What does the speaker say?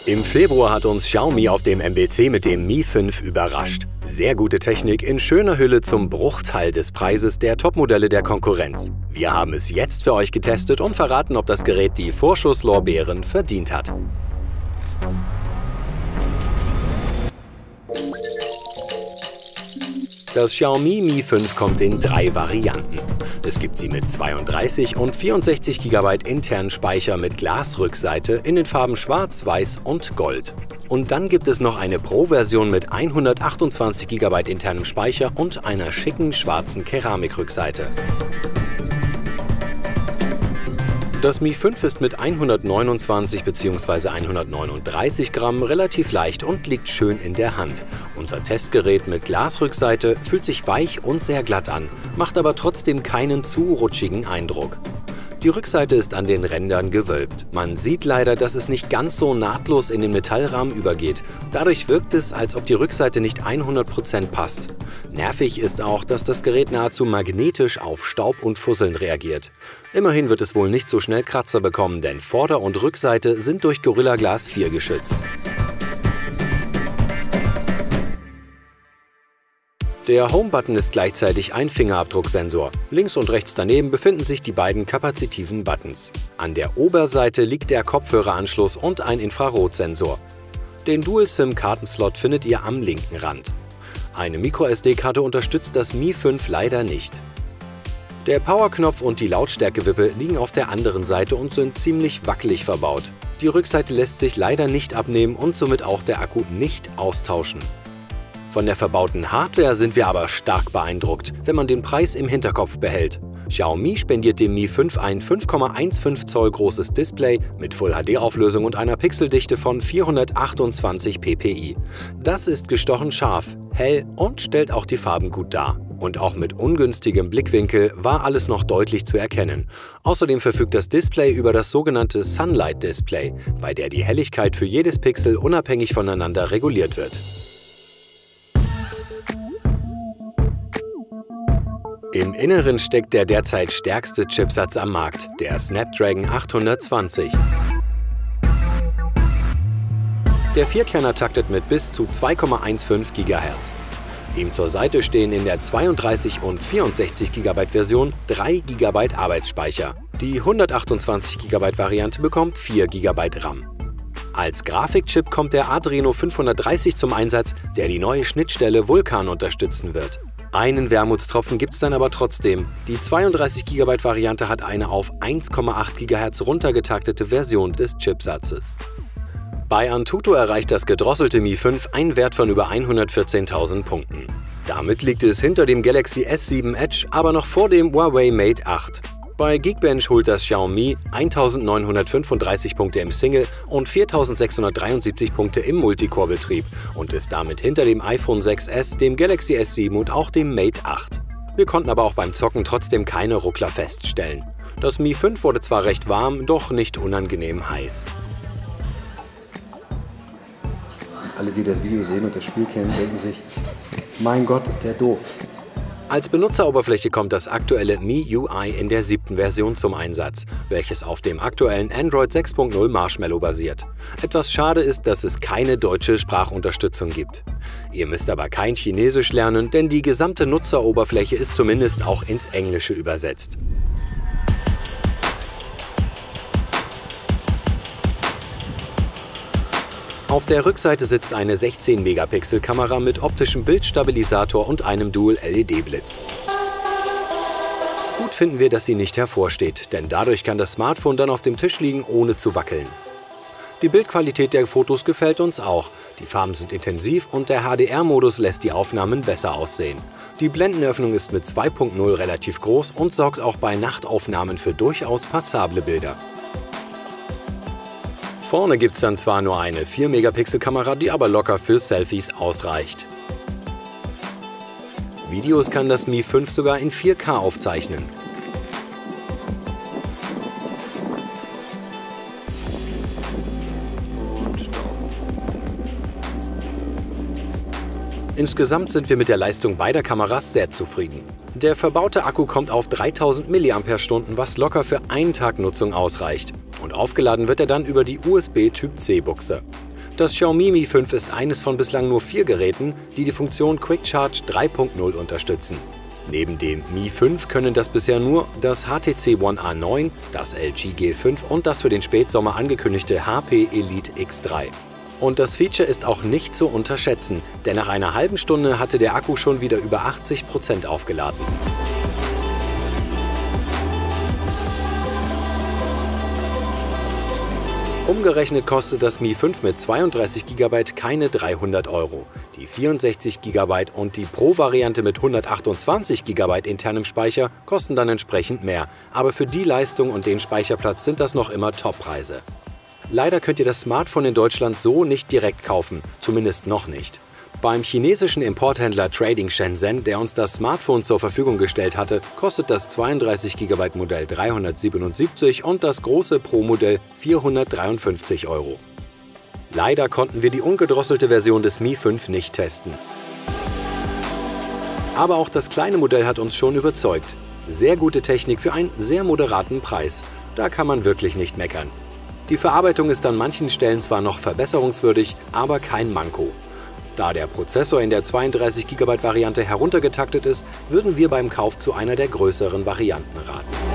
Im Februar hat uns Xiaomi auf dem MWC mit dem Mi 5 überrascht. Sehr gute Technik in schöner Hülle zum Bruchteil des Preises der Topmodelle der Konkurrenz. Wir haben es jetzt für euch getestet und verraten, ob das Gerät die Vorschusslorbeeren verdient hat. Das Xiaomi Mi 5 kommt in 3 Varianten. Es gibt sie mit 32 und 64 GB internen Speicher mit Glasrückseite in den Farben Schwarz, Weiß und Gold. Und dann gibt es noch eine Pro-Version mit 128 GB internem Speicher und einer schicken schwarzen Keramikrückseite. Das Mi 5 ist mit 129 bzw. 139 Gramm relativ leicht und liegt schön in der Hand. Unser Testgerät mit Glasrückseite fühlt sich weich und sehr glatt an, macht aber trotzdem keinen zu rutschigen Eindruck. Die Rückseite ist an den Rändern gewölbt. Man sieht leider, dass es nicht ganz so nahtlos in den Metallrahmen übergeht. Dadurch wirkt es, als ob die Rückseite nicht 100% passt. Nervig ist auch, dass das Gerät nahezu magnetisch auf Staub und Fusseln reagiert. Immerhin wird es wohl nicht so schnell Kratzer bekommen, denn Vorder- und Rückseite sind durch Gorilla Glas 4 geschützt. Der Home-Button ist gleichzeitig ein Fingerabdrucksensor. Links und rechts daneben befinden sich die beiden kapazitiven Buttons. An der Oberseite liegt der Kopfhöreranschluss und ein Infrarotsensor. Den Dual-SIM-Kartenslot findet ihr am linken Rand. Eine MicroSD-Karte unterstützt das Mi 5 leider nicht. Der Powerknopf und die Lautstärkewippe liegen auf der anderen Seite und sind ziemlich wackelig verbaut. Die Rückseite lässt sich leider nicht abnehmen und somit auch der Akku nicht austauschen. Von der verbauten Hardware sind wir aber stark beeindruckt, wenn man den Preis im Hinterkopf behält. Xiaomi spendiert dem Mi 5 ein 5,15 Zoll großes Display mit Full-HD-Auflösung und einer Pixeldichte von 428 ppi. Das ist gestochen scharf, hell und stellt auch die Farben gut dar. Und auch mit ungünstigem Blickwinkel war alles noch deutlich zu erkennen. Außerdem verfügt das Display über das sogenannte Sunlight Display, bei der die Helligkeit für jedes Pixel unabhängig voneinander reguliert wird. Im Inneren steckt der derzeit stärkste Chipsatz am Markt, der Snapdragon 820. Der Vierkerner taktet mit bis zu 2,15 GHz. Ihm zur Seite stehen in der 32 und 64 GB Version 3 GB Arbeitsspeicher. Die 128 GB Variante bekommt 4 GB RAM. Als Grafikchip kommt der Adreno 530 zum Einsatz, der die neue Schnittstelle Vulkan unterstützen wird. Einen Wermutstropfen gibt es dann aber trotzdem. Die 32 GB Variante hat eine auf 1,8 GHz runtergetaktete Version des Chipsatzes. Bei Antutu erreicht das gedrosselte Mi 5 einen Wert von über 114.000 Punkten. Damit liegt es hinter dem Galaxy S7 Edge, aber noch vor dem Huawei Mate 8. Bei Geekbench holt das Xiaomi 1.935 Punkte im Single- und 4.673 Punkte im Multicore-Betrieb und ist damit hinter dem iPhone 6s, dem Galaxy S7 und auch dem Mate 8. Wir konnten aber auch beim Zocken trotzdem keine Ruckler feststellen. Das Mi 5 wurde zwar recht warm, doch nicht unangenehm heiß. Alle, die das Video sehen und das Spiel kennen, denken sich, mein Gott, ist der doof. Als Benutzeroberfläche kommt das aktuelle MIUI in der 7. Version zum Einsatz, welches auf dem aktuellen Android 6.0 Marshmallow basiert. Etwas schade ist, dass es keine deutsche Sprachunterstützung gibt. Ihr müsst aber kein Chinesisch lernen, denn die gesamte Nutzeroberfläche ist zumindest auch ins Englische übersetzt. Auf der Rückseite sitzt eine 16-Megapixel-Kamera mit optischem Bildstabilisator und einem Dual-LED-Blitz. Gut finden wir, dass sie nicht hervorsteht, denn dadurch kann das Smartphone dann auf dem Tisch liegen, ohne zu wackeln. Die Bildqualität der Fotos gefällt uns auch. Die Farben sind intensiv und der HDR-Modus lässt die Aufnahmen besser aussehen. Die Blendenöffnung ist mit 2.0 relativ groß und sorgt auch bei Nachtaufnahmen für durchaus passable Bilder. Vorne gibt es dann zwar nur eine 4-Megapixel-Kamera, die aber locker für Selfies ausreicht. Videos kann das Mi 5 sogar in 4K aufzeichnen. Insgesamt sind wir mit der Leistung beider Kameras sehr zufrieden. Der verbaute Akku kommt auf 3000 mAh, was locker für einen Tag Nutzung ausreicht. Und aufgeladen wird er dann über die USB-Typ-C-Buchse. Das Xiaomi Mi 5 ist eines von bislang nur 4 Geräten, die die Funktion Quick Charge 3.0 unterstützen. Neben dem Mi 5 können das bisher nur das HTC One A9, das LG G5 und das für den Spätsommer angekündigte HP Elite X3. Und das Feature ist auch nicht zu unterschätzen, denn nach einer halben Stunde hatte der Akku schon wieder über 80% aufgeladen. Umgerechnet kostet das Mi 5 mit 32 GB keine 300 €. Die 64 GB und die Pro-Variante mit 128 GB internem Speicher kosten dann entsprechend mehr, aber für die Leistung und den Speicherplatz sind das noch immer Toppreise. Leider könnt ihr das Smartphone in Deutschland so nicht direkt kaufen, zumindest noch nicht. Beim chinesischen Importhändler Trading Shenzhen, der uns das Smartphone zur Verfügung gestellt hatte, kostet das 32 GB Modell 377 und das große Pro-Modell 453 €. Leider konnten wir die ungedrosselte Version des Mi 5 nicht testen. Aber auch das kleine Modell hat uns schon überzeugt. Sehr gute Technik für einen sehr moderaten Preis. Da kann man wirklich nicht meckern. Die Verarbeitung ist an manchen Stellen zwar noch verbesserungswürdig, aber kein Manko. Da der Prozessor in der 32 GB Variante heruntergetaktet ist, würden wir beim Kauf zu einer der größeren Varianten raten.